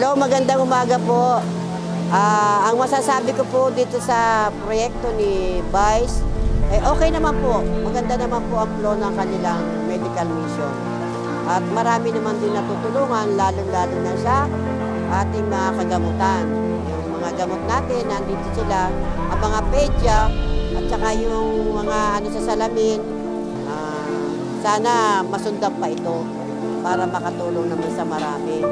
Hello, magandang umaga po. Ang masasabi ko po dito sa proyekto ni Vice, okay naman po. Maganda naman po ang flow ng kanilang medical mission. At marami naman din natutulungan, lalong-lalo na sa ating mga kagamutan. Yung mga gamot natin, nandito sila, ang mga pedya, at saka yung mga sa salamin. Sana masundan pa ito para makatulong naman sa marami.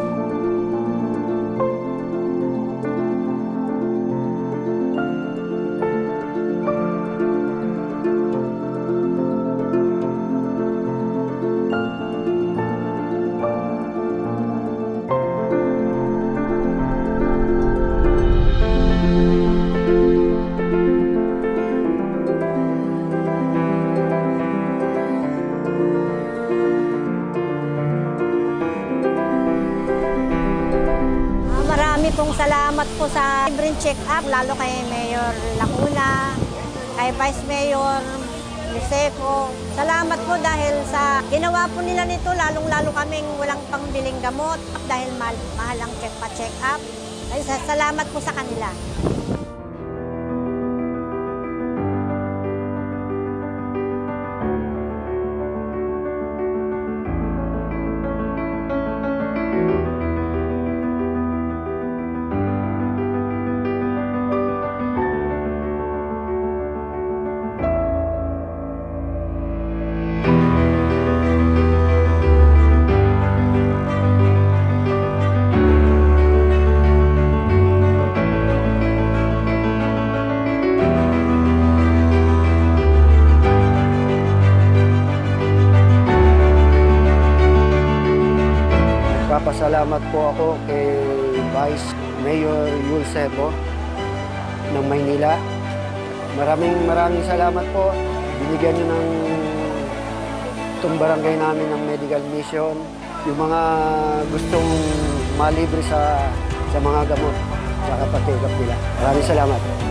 Marami pong salamat po sa libreng check-up, lalo kay Mayor Lacuna, kay Vice Mayor Joseco. Salamat po dahil sa ginawa po nila nito, lalong-lalo kaming walang pangbiling gamot dahil mahal ang check-up. Salamat po sa kanila. Papasalamat po ako kay Vice Mayor Joseco ng Maynila. Maraming salamat po. Binigyan niyo ng itong barangay namin ng medical mission. Yung mga gustong malibre sa mga gamot sa kapatid nila. Maraming salamat.